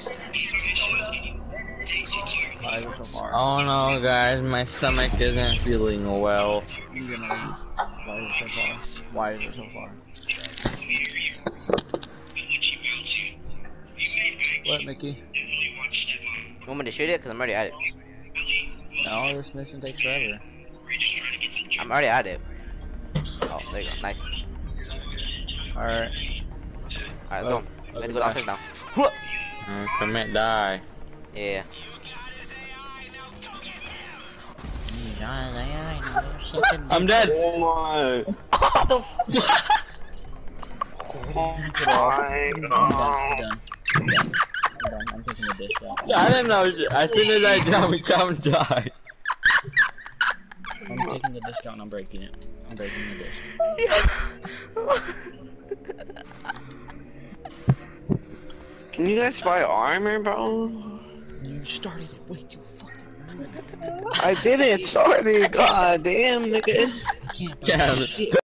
So far. Oh no, guys, my stomach isn't feeling well. I'm gonna leave. Why is it so far? Why is it so far? What, Mickey? You want me to shoot it? Cause I'm already at it. No, this mission takes forever. I'm already at it. Oh, there you go. Nice. Alright. Alright, let's go. Let's go downstairs now. Commit die. Yeah. I'm dead. Oh my. I'm done. I'm taking the dish out. I don't know. As soon as I jump, die. I'm taking the disc out and I'm breaking it. I'm breaking the disc. Can you guys buy armor, bro? You started it way too fucking early. I didn't. Sorry. God damn, nigga. I can't buy Yeah, shit.